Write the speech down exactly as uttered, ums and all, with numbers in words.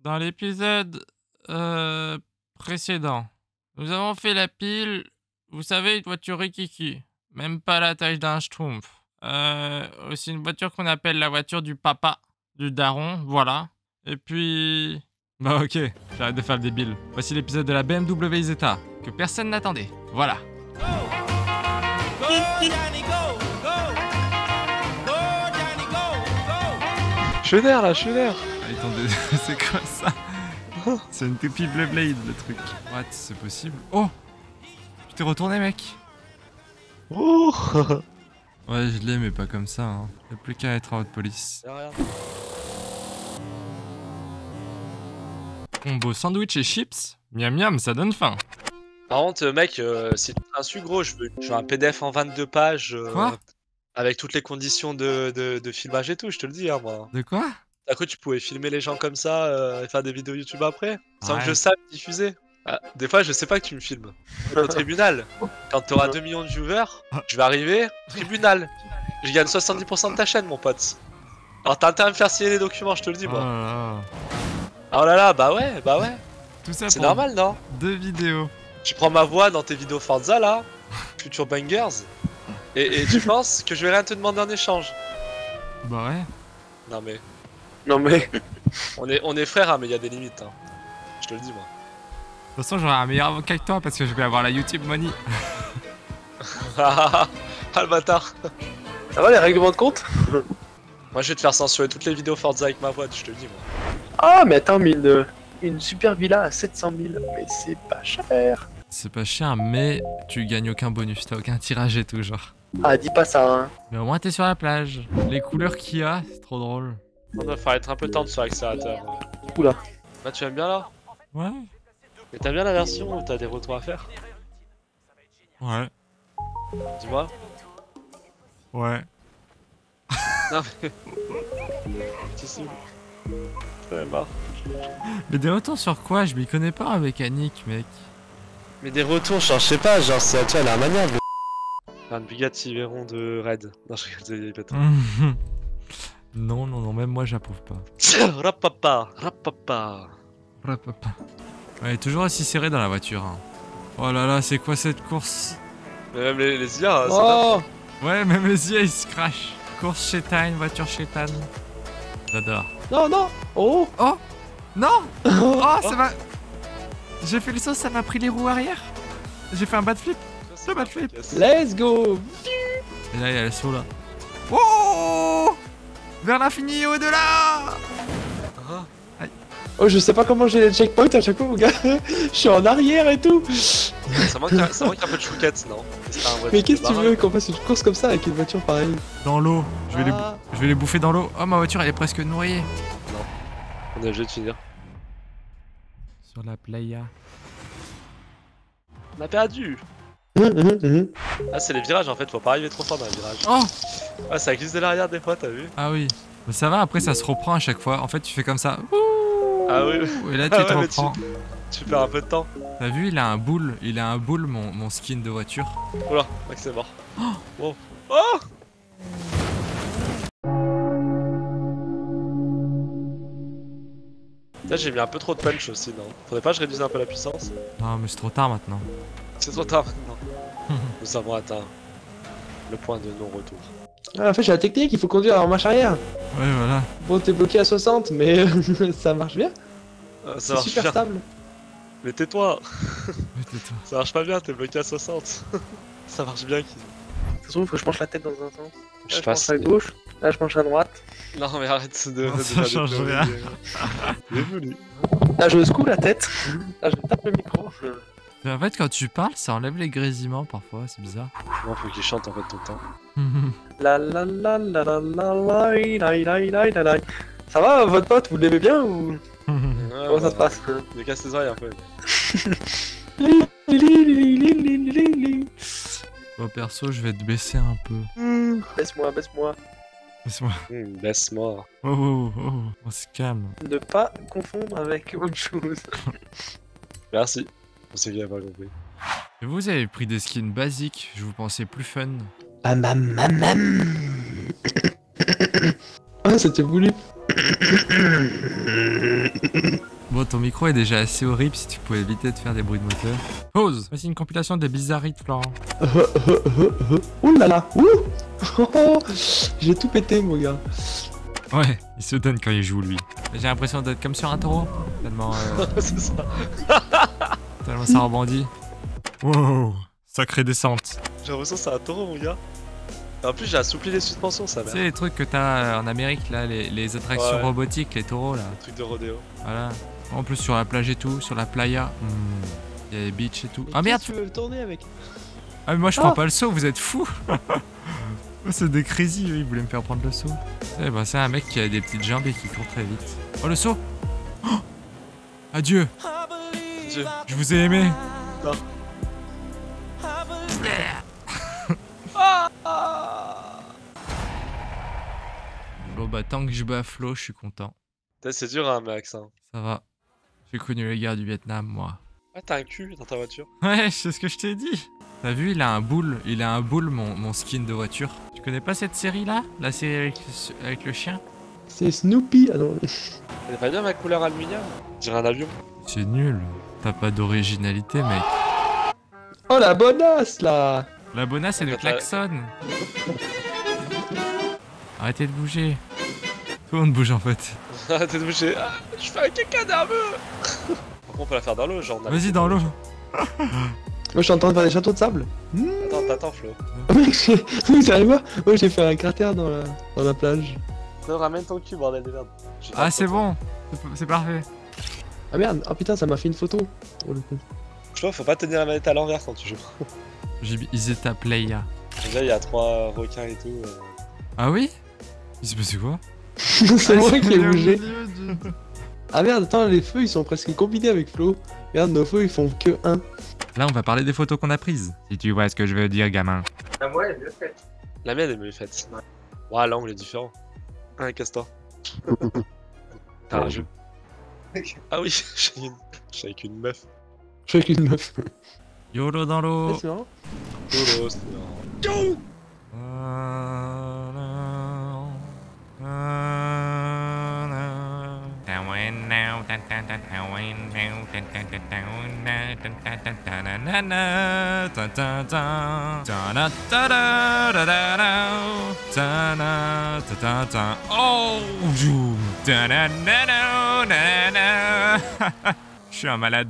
Dans l'épisode euh, précédent, nous avons fait la pile, vous savez, une voiture Rikiki. Même pas la taille d'un schtroumpf. Euh, aussi une voiture qu'on appelle la voiture du papa, du daron, voilà. Et puis... Bah ok, j'arrête de faire le débile. Voici l'épisode de la B M W Zeta, que personne n'attendait. Voilà. Je suis nerf là, je suis nerf. Attendez, c'est quoi ça? C'est une toupie Blue Blade le truc. What, c'est possible? Oh! Tu t'es retourné mec? Oh. Ouais, je l'ai mais pas comme ça, hein. Y'a plus qu'à être en haute police. Combo sandwich et chips? Miam miam, ça donne faim. Par contre, mec, euh, si tu un su gros, je veux, je veux un P D F en vingt-deux pages. Euh, Quoi? Avec toutes les conditions de, de, de filmage et tout, je te le dis, hein, moi. De quoi? T'as cru que tu pouvais filmer les gens comme ça euh, et faire des vidéos YouTube après? Sans Ouais. que je sache diffuser? Ah, des fois, je sais pas que tu me filmes. Au tribunal, quand t'auras deux millions de viewers, je vais arriver, tribunal. Je gagne soixante-dix pour cent de ta chaîne, mon pote. Alors t'as intérêt à me faire signer les documents, je te le dis, Oh moi. là là. Oh là là, bah ouais, bah ouais. Tout ça C'est pour normal, non? deux vidéos. Tu prends ma voix dans tes vidéos Forza, là, Future Bangers, et, et tu penses que je vais rien te demander en échange? Bah ouais. Non mais, Non mais... on est, on est frères, hein, mais il y a des limites, hein. Je te le dis, moi. De toute façon, j'aurai un meilleur avocat que toi parce que je vais avoir la YouTube Money. Ah le bâtard. Ça va les règlements de compte? Moi je vais te faire censurer toutes les vidéos Forza avec ma voix, je te le dis moi. Ah mais attends, mais une, une super villa à sept cent mille, mais c'est pas cher. C'est pas cher, mais tu gagnes aucun bonus, t'as aucun tirage et tout, genre. Ah dis pas ça hein. Mais au moins t'es sur la plage. Les couleurs qu'il y a, c'est trop drôle. On va falloir être un peu tendre sur l'accélérateur. Oula. Là tu aimes bien là? Ouais. Mais t'aimes bien la version ou t'as des retours à faire? Ouais. Dis-moi. Ouais. Non mais... Tu sais. J'en ai marre. Mais des retours sur quoi? Je m'y connais pas en mécanique, mec. Mais des retours, genre je sais pas, genre c'est tu vois la manière de... Un Bugatti Veyron de Red. Non je rigole, c'est Non, non, non, même moi j'approuve pas. Rapapa, rapapa. Rapapa. Ouais, toujours aussi serré dans la voiture. Hein. Oh là là, c'est quoi cette course? Mais même les, les I A, c'est Oh. Ouais, même les yeux ils se crachent. Course chétane, voiture chétane. J'adore. Non non. Oh. Oh non. Oh, ça m'a... J'ai fait le saut, ça m'a pris les roues arrière. J'ai fait un bad flip. Le bad flip. Let's go. Et là, il y a le saut là. Oh, vers l'infini et au-delà. Oh je sais pas comment j'ai les checkpoints à chaque fois mon gars. Je suis en arrière et tout. Ça manque, un, ça manque un peu de chouquette, non? Mais qu'est-ce que tu veux qu'on fasse une course comme ça avec une voiture pareille? Dans l'eau. Je vais, les... Ah. je vais les bouffer dans l'eau. Oh, ma voiture, elle est presque noyée. Non. On est obligé de finir. Sur la playa. On a perdu. Ah c'est les virages en fait, faut pas arriver trop fort dans les virages. Oh. Ah ça glisse de l'arrière des fois, t'as vu? Ah oui. Mais ça va, après ça se reprend à chaque fois. En fait, tu fais comme ça. Ah oui. Et là, tu Ah te ouais, mais reprends. Tu perds un peu de temps. T'as vu, il a un boule. Il a un boule, mon, mon skin de voiture. Oula, mec c'est mort. Wow. Oh. Là j'ai mis un peu trop de punch aussi, non? Faudrait pas que je réduise un peu la puissance? Non, mais c'est trop tard maintenant. C'est trop tard maintenant. Nous avons atteint le point de non-retour. Ah en fait j'ai la technique, il faut conduire en marche arrière. Ouais, voilà. Bon t'es bloqué à soixante mais ça marche bien. Euh, ça C'est marche super bien. stable. Mais tais-toi. Mais tais-toi. Ça marche pas bien, t'es bloqué à soixante. Ça marche bien qui. De toute façon il faut que je penche la tête dans un sens. Je Là je passe. penche à gauche, là je penche à droite. Non mais arrête de... Non, de ça faire des change théories, rien. euh, Désolé. Là je secoue la tête. Là je tape le micro. Mais en fait, quand tu parles, ça enlève les grésillements parfois, c'est bizarre. Non, faut qu'il chante en fait tout le temps. La la la la la la la la la la la la. Ça va votre pote, vous l'aimez bien ou Ouais, comment ça ouais, se passe? Il me casse les oreilles un peu. Bon, perso, je vais te baisser un peu. Hmm, Baisse-moi, baisse-moi. Laisse-moi. Hum, Baisse-moi. Oh, oh, oh, on se calme. Ne pas confondre avec autre chose. Merci. On sait qu'il a pas compris. Et vous avez pris des skins basiques, je vous pensais plus fun. Bam bam bam bam. Ah c'était voulu. Bon, ton micro est déjà assez horrible si tu pouvais éviter de faire des bruits de moteur. Pause. Voici une compilation des bizarreries de Florent. Ouh là là. Ouh. J'ai tout pété, mon gars. Ouais, il se donne quand il joue, lui. J'ai l'impression d'être comme sur un taureau. Tellement, euh, C'est ça. tellement ça rebondit. Wow, sacrée descente. J'ai l'impression que c'est un taureau, mon gars. En plus, j'ai assoupli les suspensions, ça Tu merde. sais, les trucs que t'as euh, en Amérique, là, les, les attractions Ouais. robotiques, les taureaux, là. Truc de rodéo. Voilà. En plus, sur la plage et tout, sur la playa. hmm, Il y a les beaches et tout. Ah merde! Tu veux le tourner avec? Ah, mais moi, je Ah. prends pas le saut, vous êtes fous! C'est des crazy, eux, ils voulaient me faire prendre le saut. Eh ben, c'est un mec qui a des petites jambes et qui court très vite. Oh, le saut! Oh, adieu! Dieu. Je vous ai aimé! Non. Bon, bah, tant que je bats Flo, je suis content. Putain, c'est dur, hein, Max. Hein. Ça va. J'ai connu les guerres du Vietnam, moi. Ah, t'as un cul dans ta voiture. Ouais, c'est ce que je t'ai dit. T'as vu, il a un boule. Il a un boule, mon, mon skin de voiture. Tu connais pas cette série-là? La série avec, avec le chien? C'est Snoopy. Ah non. Elle est pas bien ma couleur aluminium? Dirait un avion. C'est nul. T'as pas d'originalité, mec. Oh la bonasse là. La bonasse, c'est le klaxon. Arrêtez de bouger. Tout le monde bouge en fait. Arrêtez de bouger. Ah, je fais un caca nerveux. Par contre, on peut la faire dans l'eau, genre. on a- Vas-y, dans l'eau. Moi je suis en train de faire des châteaux de sable. Attends, t'attends, Flo. Oh mec, j'ai- vous allez voir? Moi j'ai fait un cratère dans la, dans la plage. Non, ramène ton cul, bordel de merde. J'ai Ah, pas c'est de photo. bon. C'est- C'est parfait. Ah merde, oh putain, ça m'a fait une photo. Oh, le con. Flo, faut pas tenir la manette à l'envers quand tu joues. J'ai Iseta Playa. Déjà, il y a trois requins et tout. euh. Ah oui? Il s'est passé quoi? C'est moi qui ai au bougé. milieu du- Ah merde, attends, les feux ils sont presque combinés avec Flo. Regarde, nos feux ils font que un. Là, on va parler des photos qu'on a prises. Si tu vois ce que je veux dire, gamin. La mienne est mieux faite. La mienne est mieux faite. Ouais, l'angle est différent. Ah, casse-toi. T'as un jeu. Ah oui, je suis une- je suis avec une meuf. Je suis avec une meuf. Yolo dans l'eau. C'est marrant. Lolo, c'est marrant. Oh, je suis un malade.